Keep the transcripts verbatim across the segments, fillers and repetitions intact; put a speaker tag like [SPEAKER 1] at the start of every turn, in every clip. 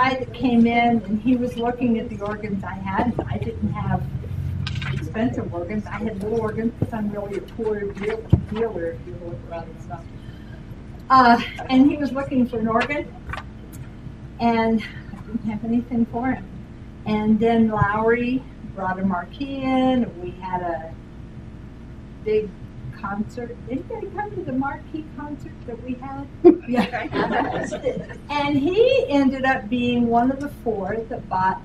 [SPEAKER 1] guy that came in, and he was looking at the organs I had. I didn't have expensive organs. I had little organs because I'm really a poor deal dealer, if you look around and stuff. Uh, and he was looking for an organ, and I didn't have anything for him. And then Lowrey brought a Marquee in, and we had a big concert. Anybody come to the Marquee concert that we had? Yeah. And he ended up being one of the four that bought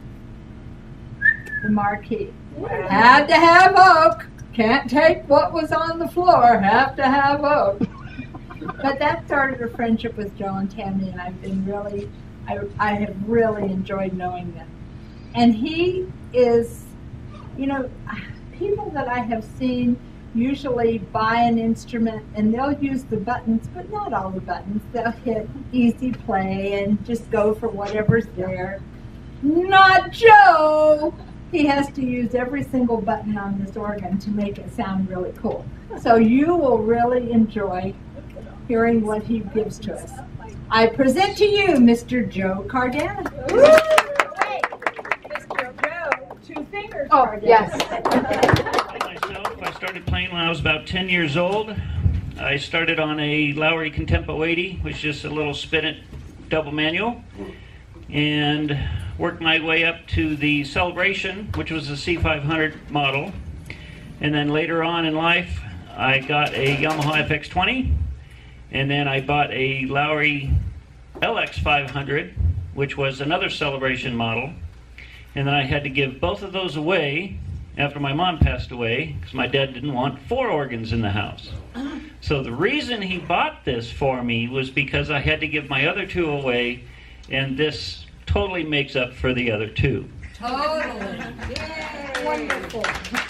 [SPEAKER 1] the Marquee. Had to have oak. Can't take what was on the floor. Have to have oak. But that started a friendship with Joe and Tammy, and I've been really, I, I have really enjoyed knowing them. And he is, you know, people that I have seen usually buy an instrument and they'll use the buttons, but not all the buttons. They'll hit easy play and just go for whatever's there. Not Joe! He has to use every single button on this organ to make it sound really cool. So you will really enjoy hearing what he gives to us. I present to you Mister Joe Cardana. Hey, Mister Joe, two fingers oh, Cardana.
[SPEAKER 2] Yes. Myself, I started playing when I was about ten years old. I started on a Lowrey Contempo eighty, which is just a little spin-it double manual, and worked my way up to the Celebration, which was a C five hundred model. And then later on in life, I got a Yamaha F X twenty, and then I bought a Lowrey L X five hundred, which was another Celebration model. And then I had to give both of those away after my mom passed away, because my dad didn't want four organs in the house. So the reason he bought this for me was because I had to give my other two away, and this totally makes up for the other two.
[SPEAKER 1] Totally. Yay. Wonderful.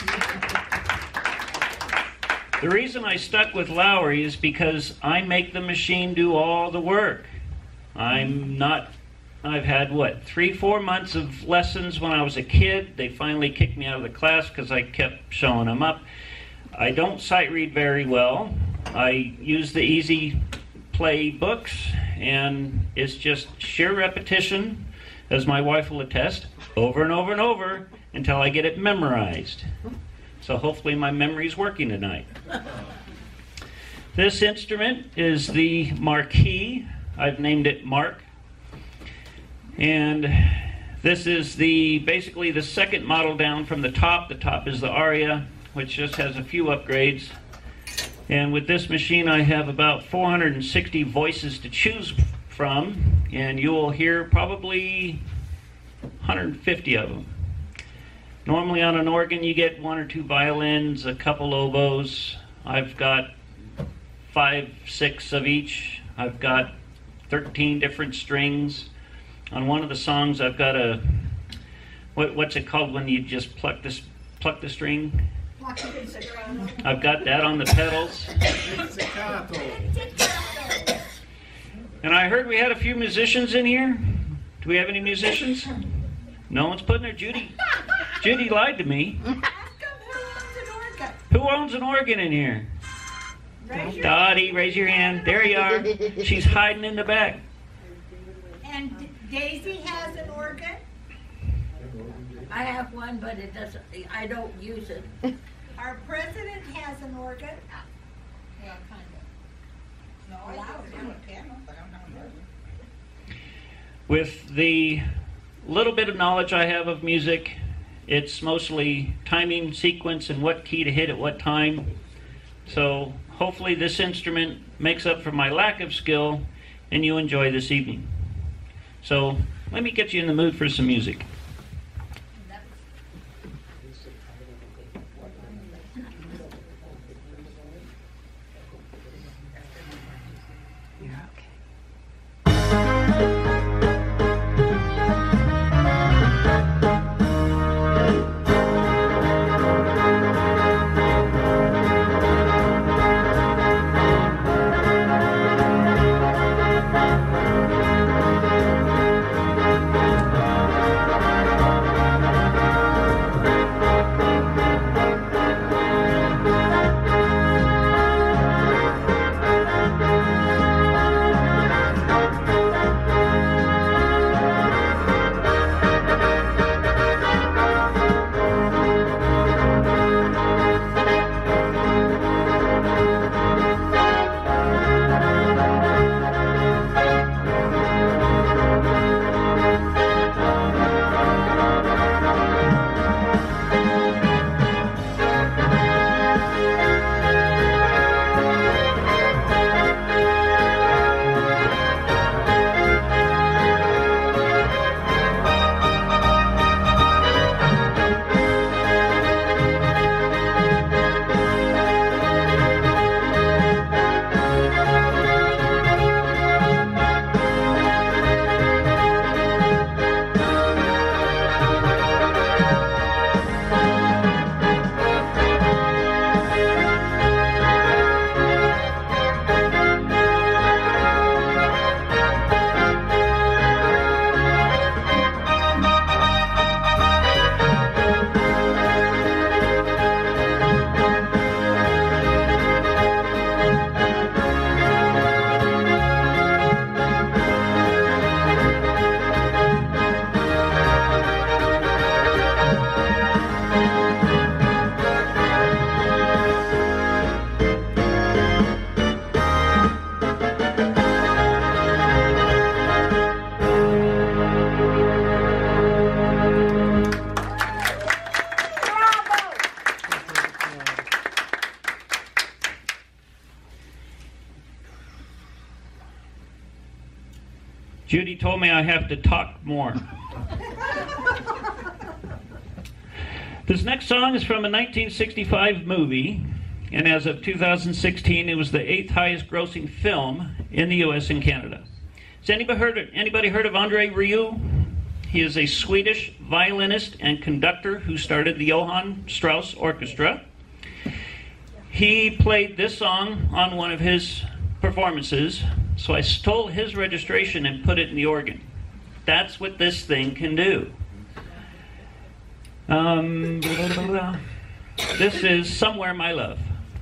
[SPEAKER 2] The reason I stuck with Lowrey is because I make the machine do all the work. I'm not, I've had what, three, four months of lessons when I was a kid. They finally kicked me out of the class because I kept showing them up. I don't sight read very well. I use the easy play books, and it's just sheer repetition, as my wife will attest, over and over and over until I get it memorized. So hopefully my memory's working tonight. This instrument is the Marquee. I've named it Mark. And this is the basically the second model down from the top. The top is the Aria, which just has a few upgrades. And with this machine I have about four hundred sixty voices to choose from, and you will hear probably one hundred fifty of them. Normally on an organ you get one or two violins, a couple oboes. I've got five, six of each. I've got thirteen different strings. On one of the songs I've got a, what, what's it called when you just pluck this, pluck the string? I've got that on the pedals. And I heard we had a few musicians in here. Do we have any musicians? No one's putting their Judy. Judy lied to me. Who owns an organ in here? Raise Dottie, raise your hand. There you are. She's hiding in the back.
[SPEAKER 1] And Daisy has an organ?
[SPEAKER 3] I have one, but it doesn't, I don't use it.
[SPEAKER 1] Our president has an organ? Yeah, kind of. No, I don't.
[SPEAKER 2] With the little bit of knowledge I have of music, it's mostly timing, sequence, and what key to hit at what time. So hopefully this instrument makes up for my lack of skill and you enjoy this evening. So let me get you in the mood for some music.
[SPEAKER 4] Thank you.
[SPEAKER 2] Judy told me I have to talk more. This next song is from a nineteen sixty-five movie, and as of two thousand sixteen, it was the eighth highest grossing film in the U S and Canada. Has anybody heard of, anybody heard of Andre Rieu? He is a Swedish violinist and conductor who started the Johann Strauss Orchestra. He played this song on one of his performances, so I stole his registration and put it in the organ. That's what this thing can do. Um, blah, blah, blah. This is Somewhere My Love.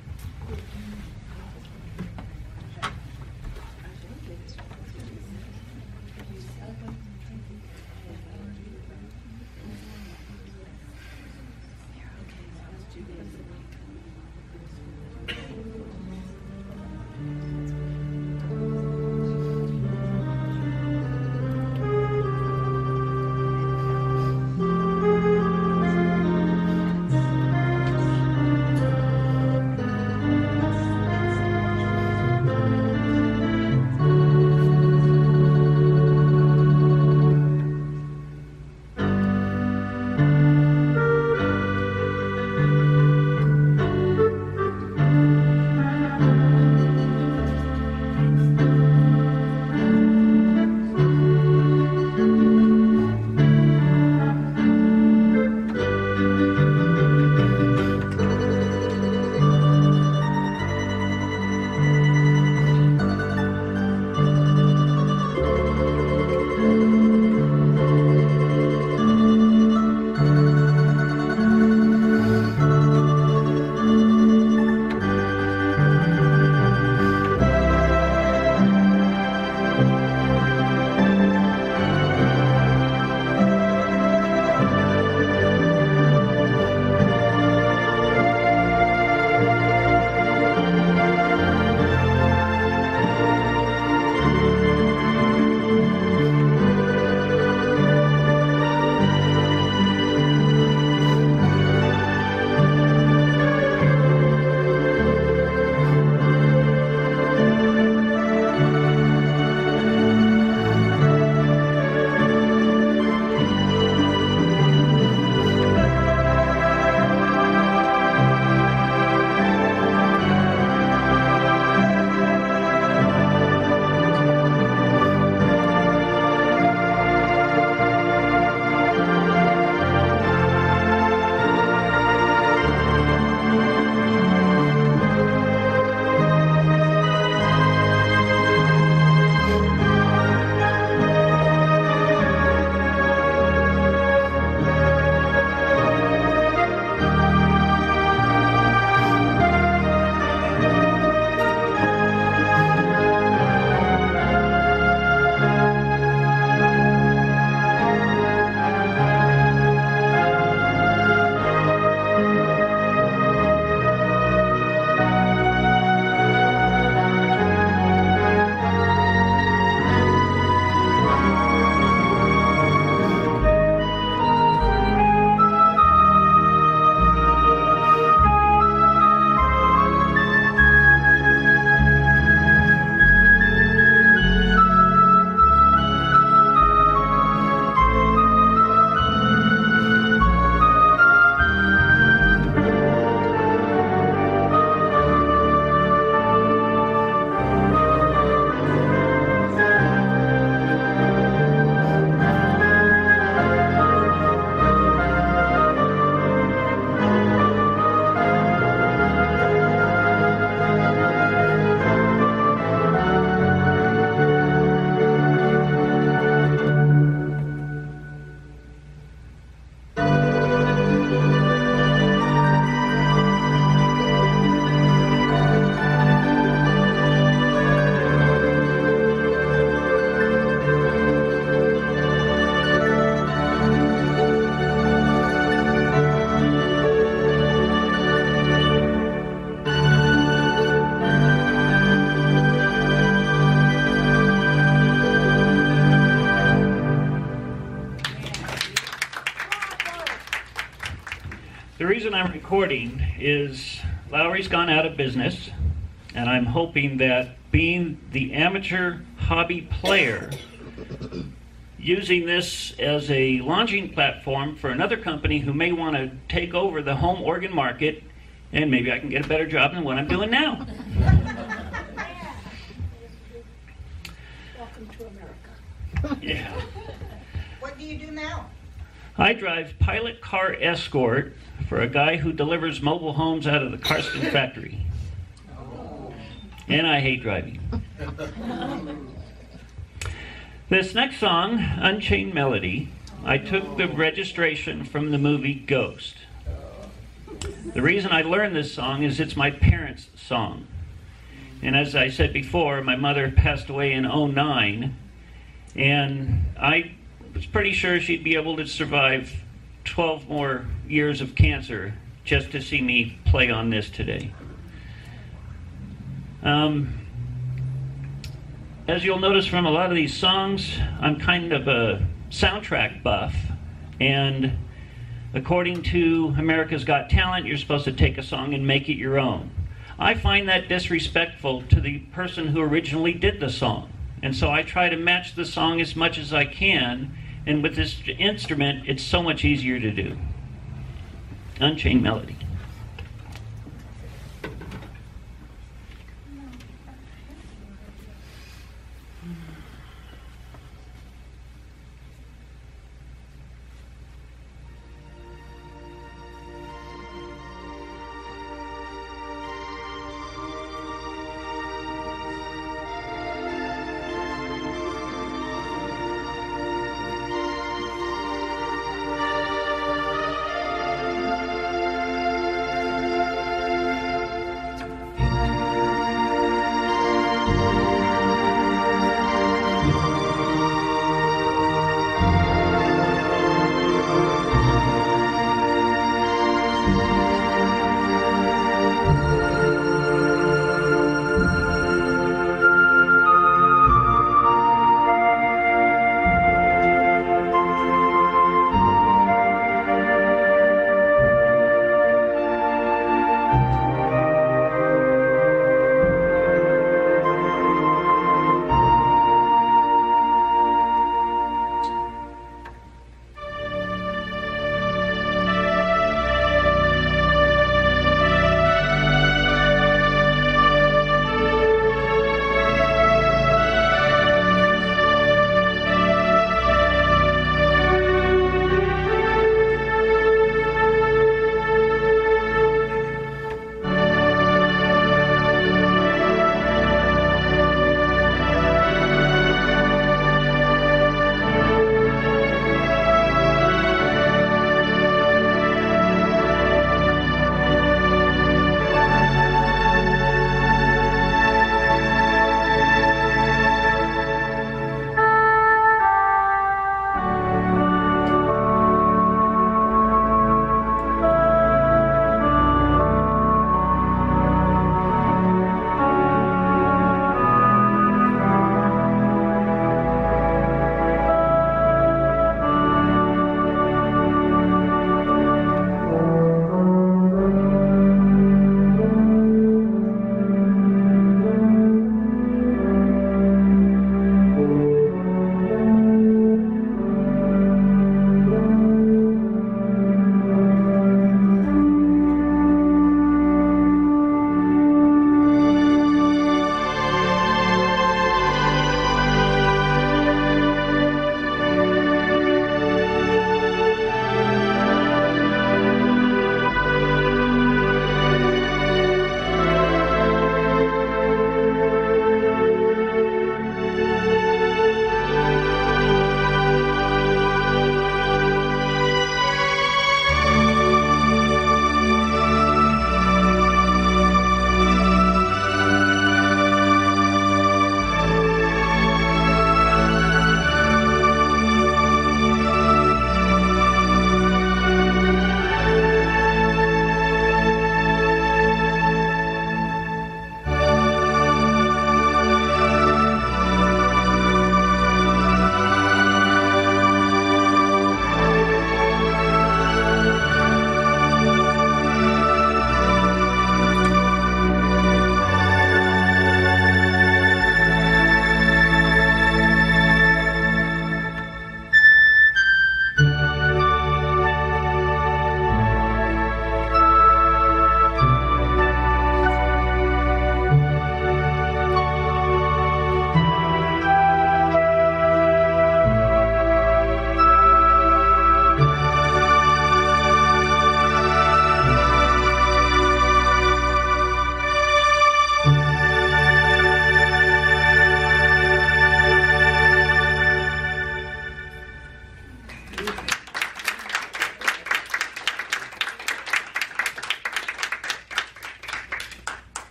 [SPEAKER 2] The reason I'm recording is Lowrey's gone out of business, and I'm hoping that being the amateur hobby player using this as a launching platform for another company who may want to take over the home organ market, and maybe I can get a better job than what I'm doing now.
[SPEAKER 3] Welcome to America.
[SPEAKER 2] Yeah.
[SPEAKER 4] What do you do now?
[SPEAKER 2] I drive pilot car escort for a guy who delivers mobile homes out of the Carson factory. And I hate driving. This next song, Unchained Melody, I took the registration from the movie Ghost. The reason I learned this song is it's my parents' song. And as I said before, my mother passed away in oh nine, and I was pretty sure she'd be able to survive twelve more years of cancer just to see me play on this today. Um, as you'll notice from a lot of these songs, I'm kind of a soundtrack buff, and according to America's Got Talent, you're supposed to take a song and make it your own. I find that disrespectful to the person who originally did the song, and so I try to match the song as much as I can, and with this instrument, it's so much easier to do. Unchained Melody.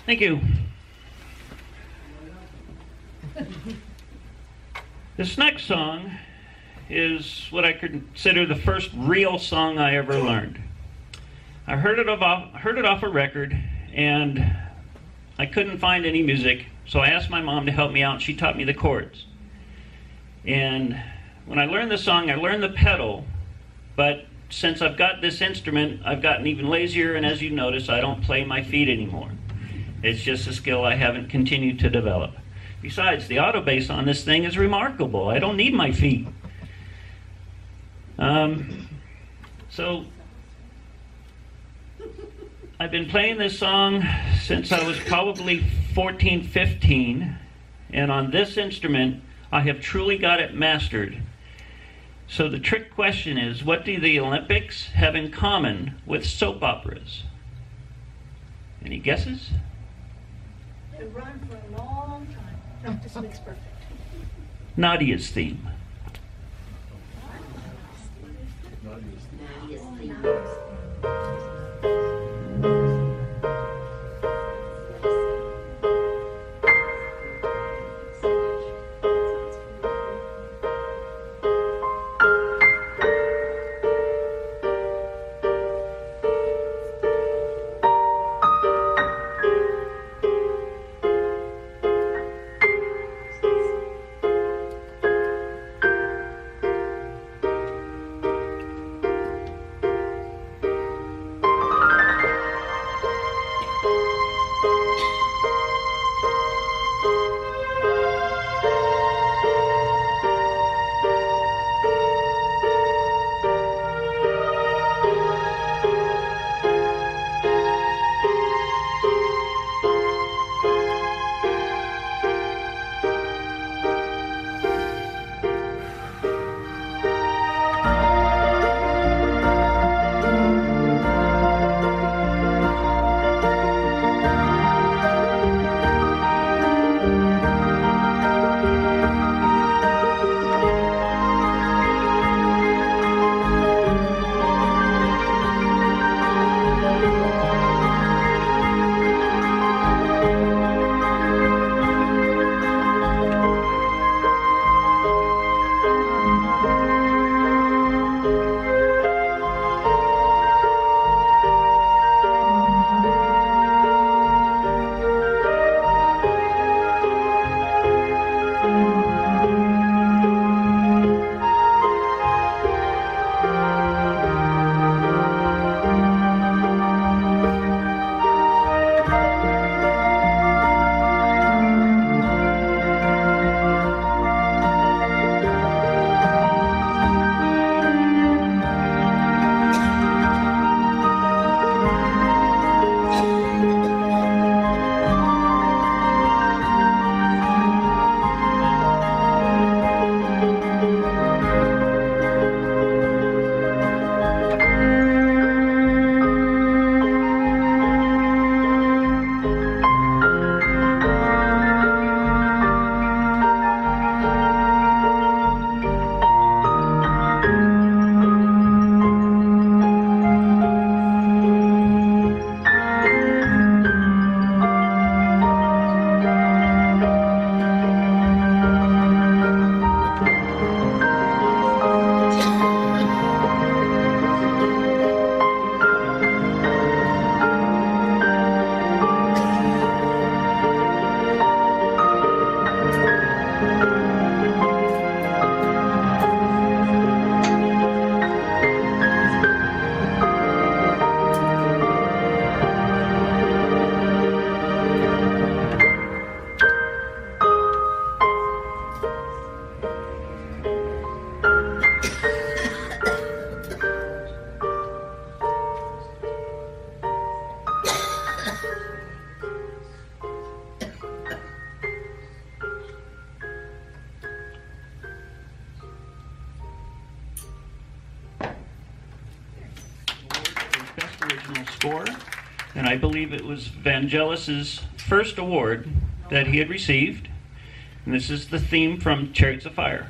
[SPEAKER 2] Thank you. This next song is what I consider the first real song I ever learned. I heard it off, heard it off a record, and I couldn't find any music, so I asked my mom to help me out, and she taught me the chords. And when I learned the song, I learned the pedal, but since I've got this instrument, I've gotten even lazier, and as you notice, I don't play my feet anymore. It's just a skill I haven't continued to develop. Besides, the auto bass on this thing is remarkable. I don't need my feet. Um, so, I've been playing this song since I was probably fourteen, fifteen, and on this instrument, I have truly got it mastered. So the trick question is, what do the Olympics have in common with soap operas? Any guesses?
[SPEAKER 5] They run for a long time. Practice makes perfect.
[SPEAKER 2] Nadia's theme. Original score, and I believe it was Vangelis's first award that he had received. And this is the theme from Chariots of Fire.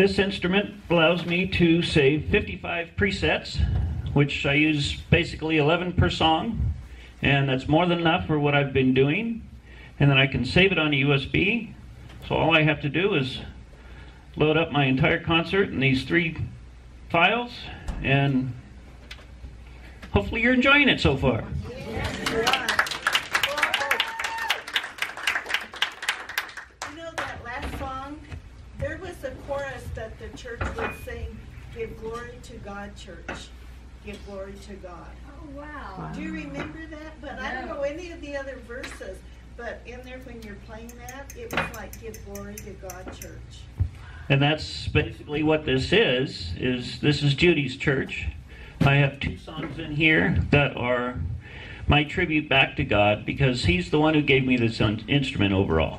[SPEAKER 2] This instrument allows me to save fifty-five presets, which I use basically eleven per song, and that's more than enough for what I've been doing. And then I can save it on a U S B, so all I have to do is load up my entire concert in these three files, and hopefully you're enjoying it so far.
[SPEAKER 6] You know that last song? There was a chorus that the church would sing, "Give glory to God, church. Give glory to God."
[SPEAKER 3] Oh, wow.
[SPEAKER 6] Do you remember that? But I don't know any of the other verses. But in there, when you're playing that, it was like, "Give glory to God, church."
[SPEAKER 2] And that's basically what this is, is this is Judy's church. I have two songs in here that are my tribute back to God, because he's the one who gave me this un- instrument overall.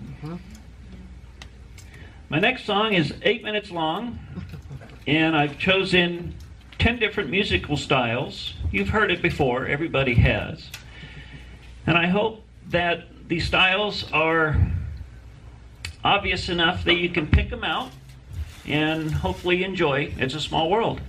[SPEAKER 2] My next song is eight minutes long, and I've chosen ten different musical styles. You've heard it before, everybody has. And I hope that the styles are obvious enough that you can pick them out and hopefully enjoy It's a Small World.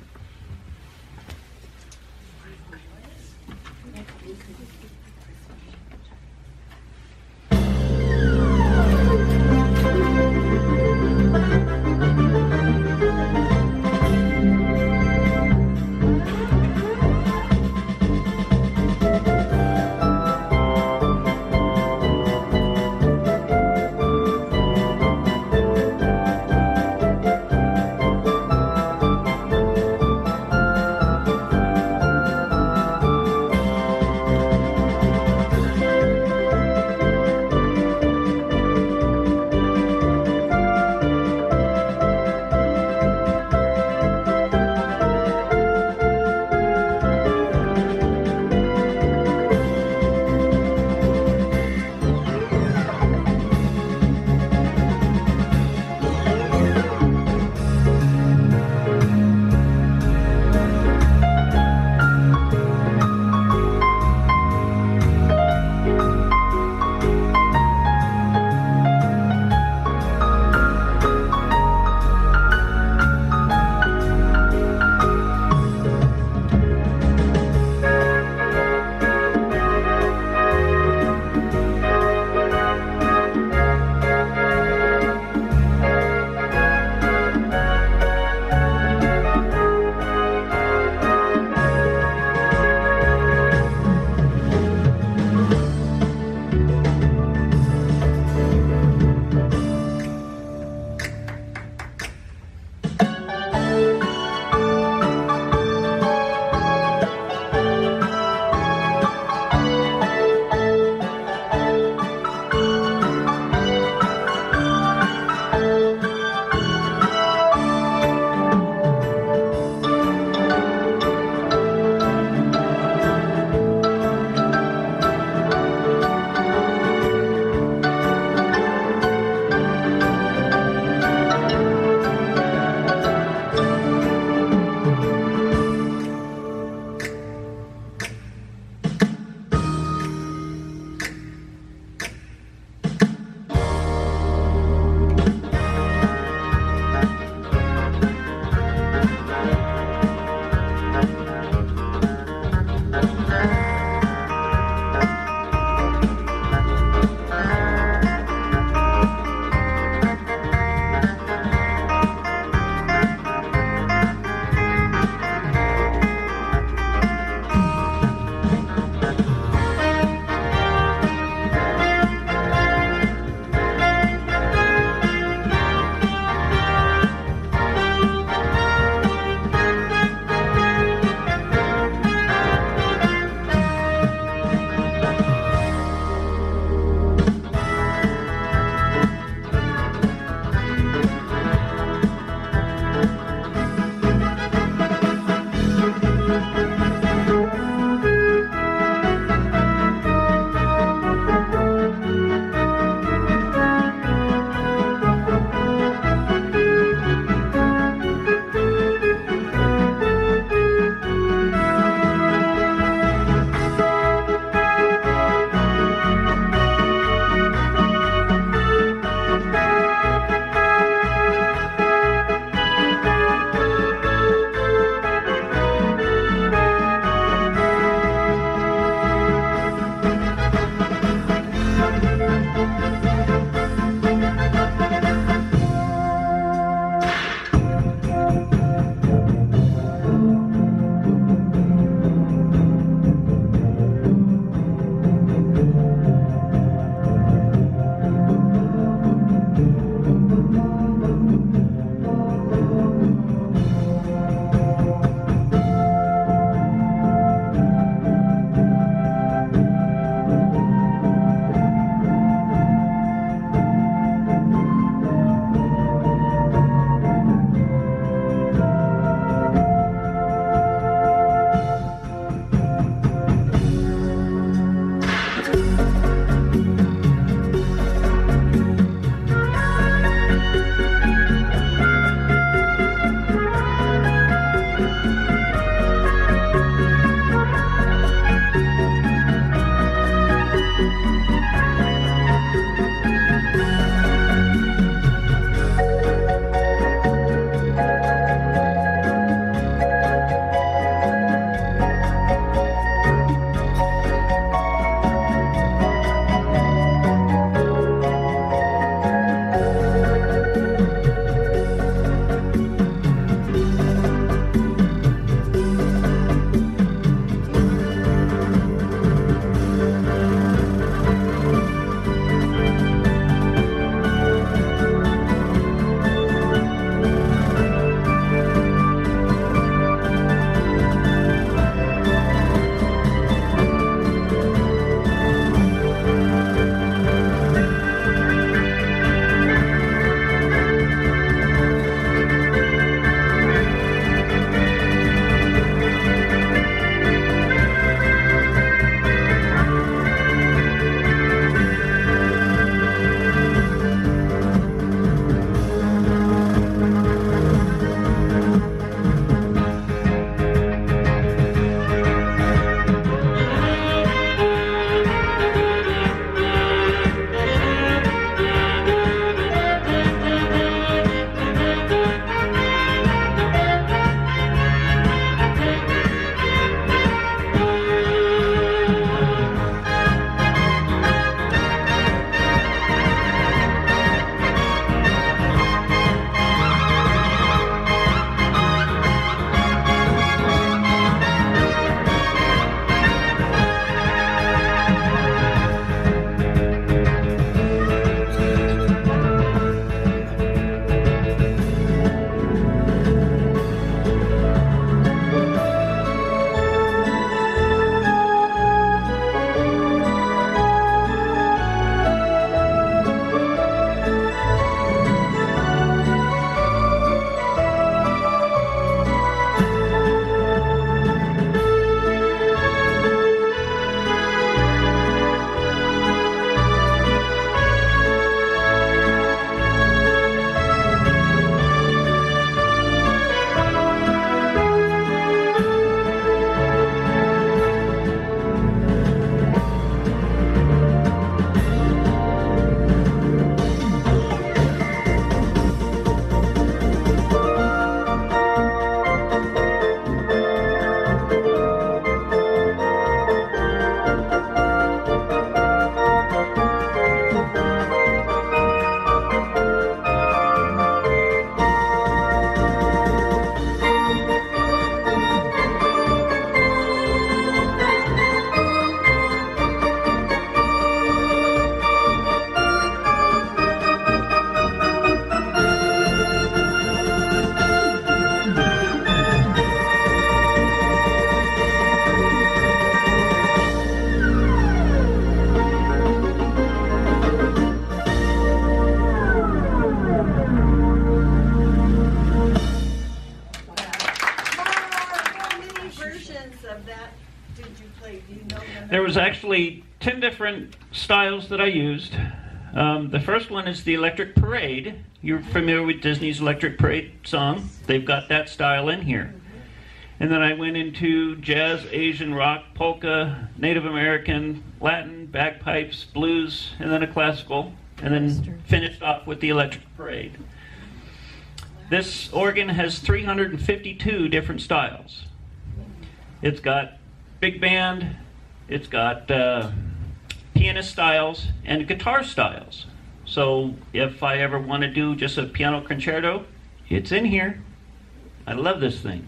[SPEAKER 6] did you play? Do you know the
[SPEAKER 2] There was actually ten different styles that I used. Um, the first one is the Electric Parade. You're familiar with Disney's Electric Parade song? They've got that style in here. And then I went into jazz, Asian rock, polka, Native American, Latin, bagpipes, blues, and then a classical, and then finished off with the Electric Parade. This organ has three hundred fifty-two different styles. It's got big band, it's got uh, pianist styles, and guitar styles. So if I ever want to do just a piano concerto, it's in here. I love this thing.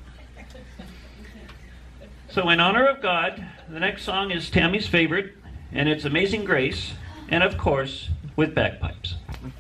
[SPEAKER 2] So in honor of God, the next song is Tammy's favorite, and it's Amazing Grace, and of course, with bagpipes.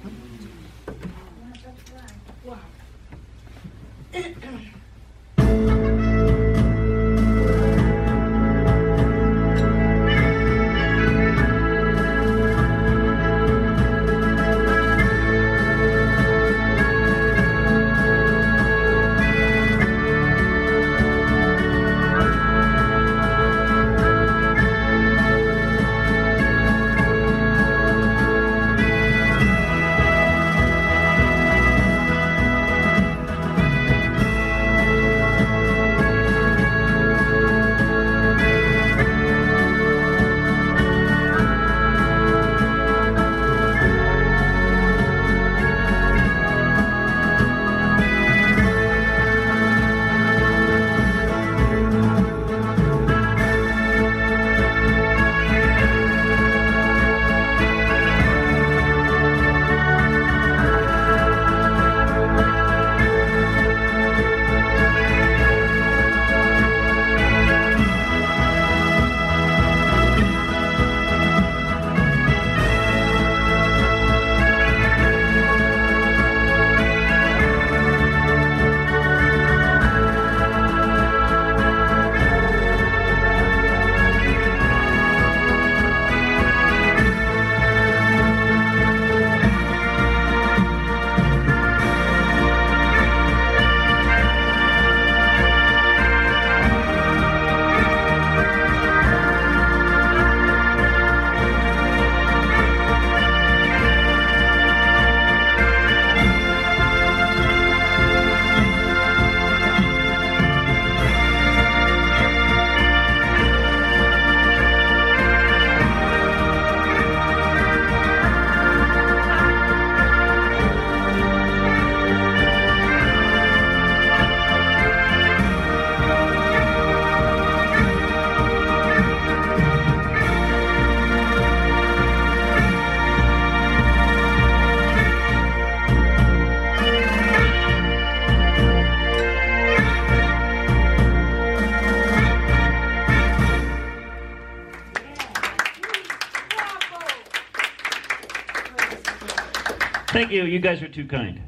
[SPEAKER 2] Thank you. You guys are too kind.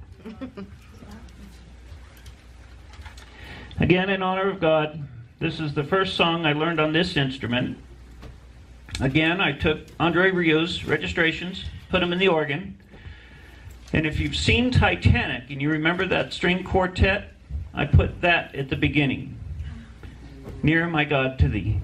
[SPEAKER 2] Again, in honor of God, this is the first song I learned on this instrument. Again, I took Andre Rieu's registrations, put them in the organ. And if you've seen Titanic and you remember that string quartet, I put that at the beginning. Near my God to thee.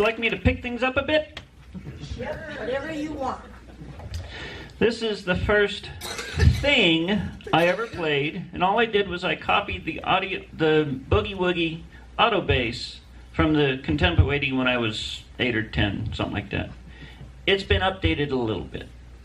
[SPEAKER 2] you like me to pick things up a bit?
[SPEAKER 3] Yep, whatever you want.
[SPEAKER 2] This is the first thing I ever played, and all I did was I copied the audio, the Boogie Woogie auto bass from the Contemporary when I was eight or ten, something like that. It's been updated a little bit.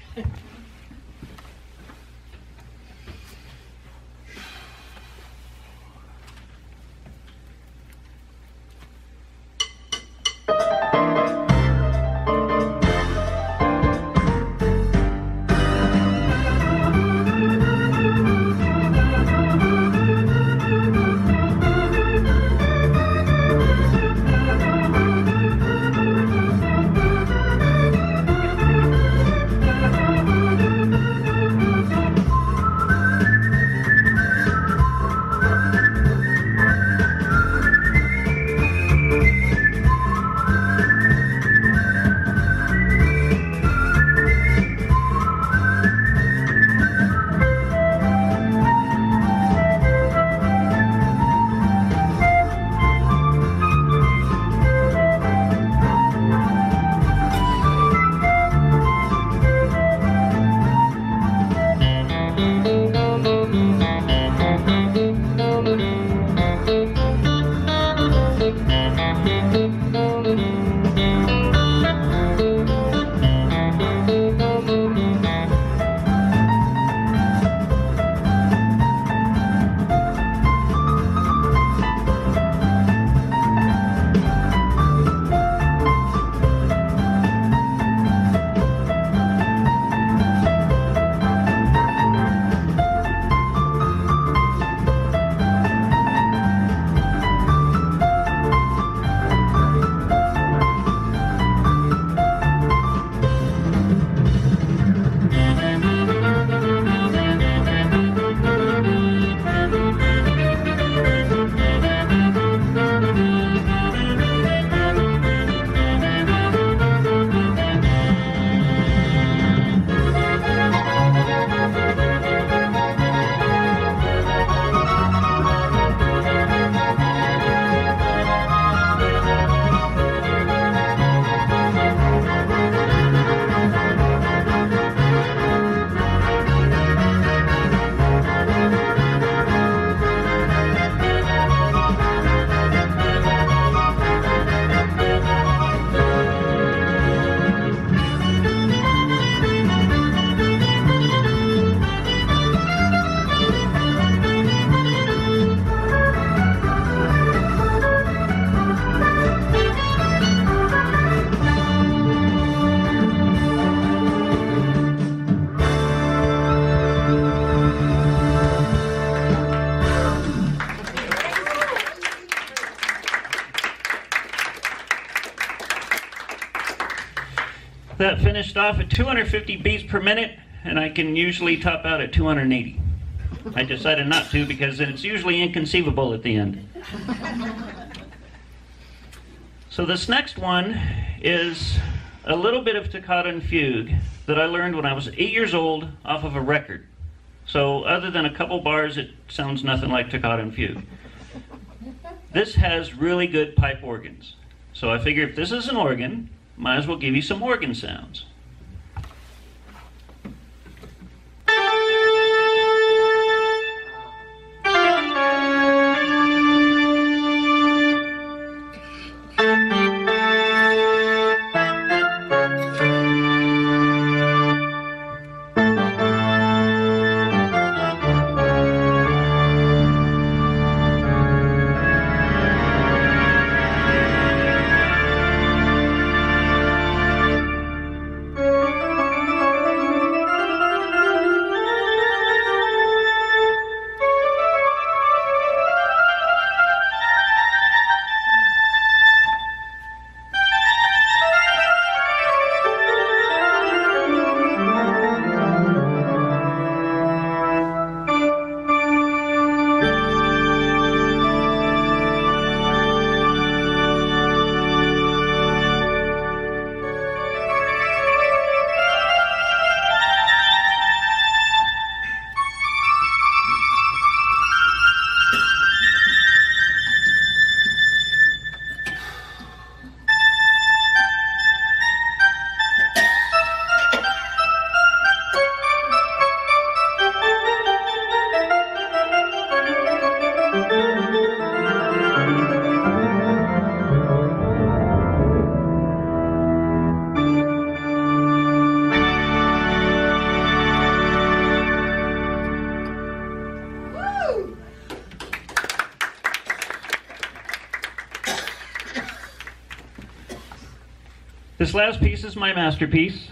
[SPEAKER 2] That finished off at two hundred fifty beats per minute, and I can usually top out at two hundred eighty. I decided not to because it's usually inconceivable at the end. So this next one is a little bit of toccata and fugue that I learned when I was eight years old off of a record. So other than a couple bars, it sounds nothing like toccata and fugue. This has really good pipe organs. So I figure if this is an organ, might as well give you some organ sounds. This last piece is my masterpiece.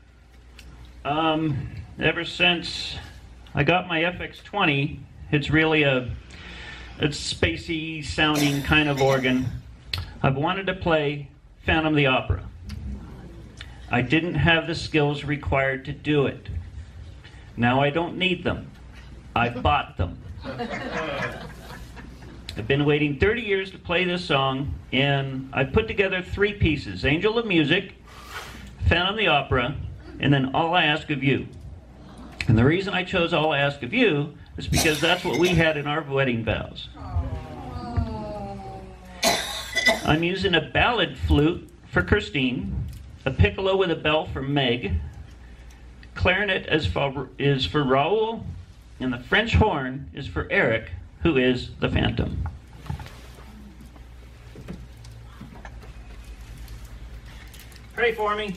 [SPEAKER 2] Um, ever since I got my F X twenty, it's really a it's spacey sounding kind of organ. I've wanted to play Phantom of the Opera. I didn't have the skills required to do it. Now I don't need them. I bought them. I've been waiting thirty years to play this song, and I've put together three pieces: Angel of Music, Phantom of the Opera, and then All I Ask of You. And the reason I chose All I Ask of You is because that's what we had in our wedding vows. I'm using a ballad flute for Christine, a piccolo with a bell for Meg, clarinet is for, is for Raoul, and the French horn is for Eric, who is the Phantom. Pray for me.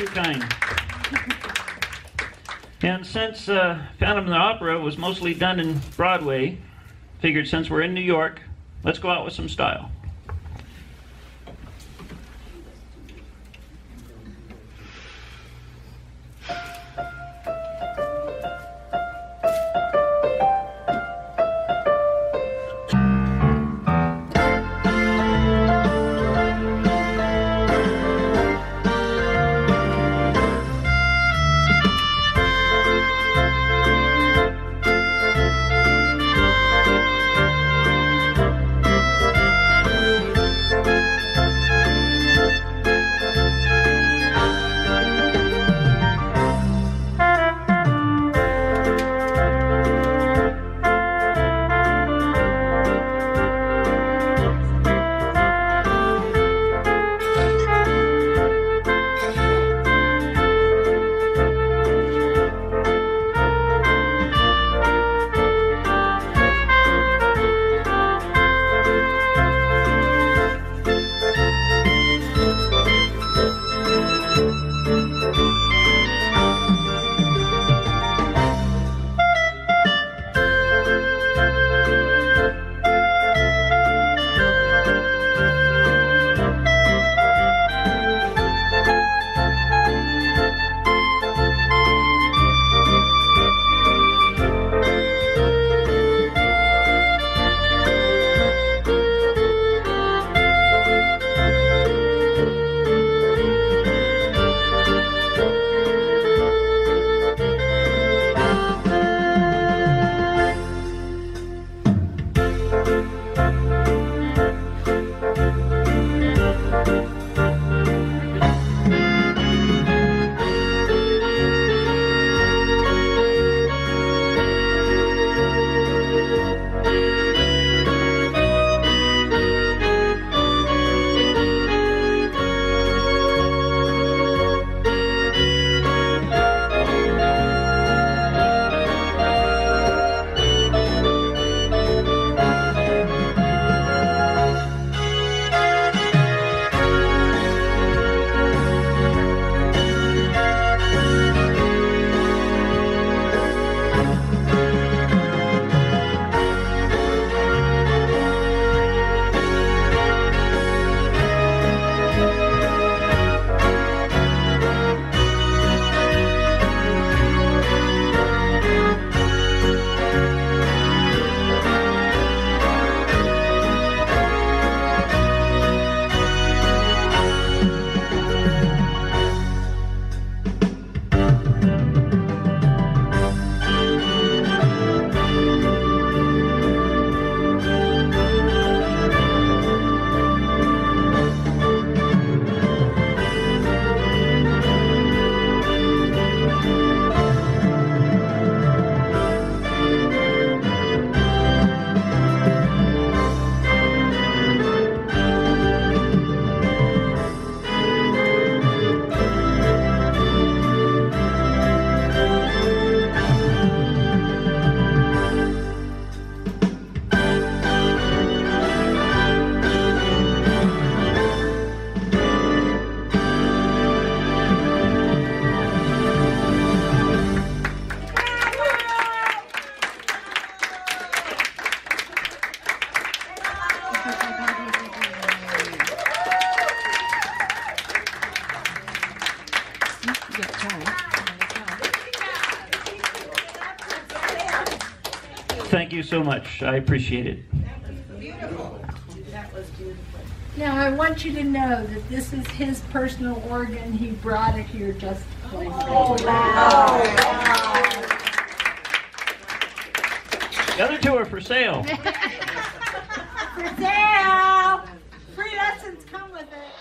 [SPEAKER 2] kind. And since uh, Phantom of the Opera was mostly done in Broadway, figured since we're in New York, let's go out with some style. Thank you so much. I appreciate it.
[SPEAKER 6] Beautiful. That was beautiful.
[SPEAKER 1] Now, I want you to know that this is his personal organ. He brought it here just to play for
[SPEAKER 6] Oh,
[SPEAKER 1] you.
[SPEAKER 6] wow.
[SPEAKER 2] The other two are for sale.
[SPEAKER 1] For sale! Free lessons come with it.